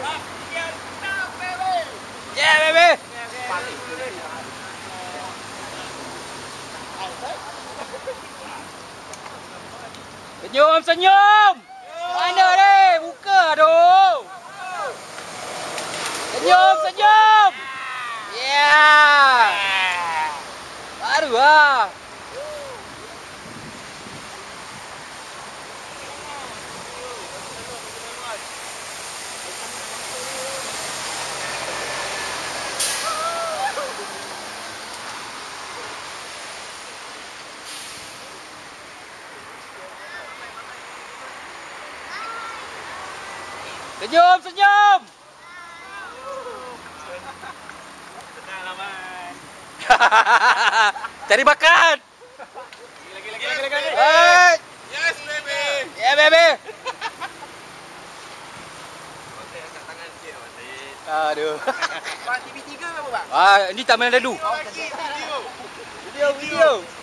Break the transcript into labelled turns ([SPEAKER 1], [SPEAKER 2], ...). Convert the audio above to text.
[SPEAKER 1] Yeah, baby. Senyum, senyum. Mana ni? Buka aduh. Senyum, senyum. Yeah. Baru lah. Senyum, senyum.
[SPEAKER 2] Senanglah, Man.
[SPEAKER 1] Cari makan.
[SPEAKER 2] Lagi.
[SPEAKER 1] Hey.
[SPEAKER 2] Yes, baby.
[SPEAKER 1] Yeah, baby.
[SPEAKER 2] Okey, angkat tangan sikit, Wan.
[SPEAKER 1] Aduh.
[SPEAKER 2] Bang, TV3 ke apa, Bang?
[SPEAKER 1] Ini tak main lalu.
[SPEAKER 2] Lagi, video.
[SPEAKER 1] Video.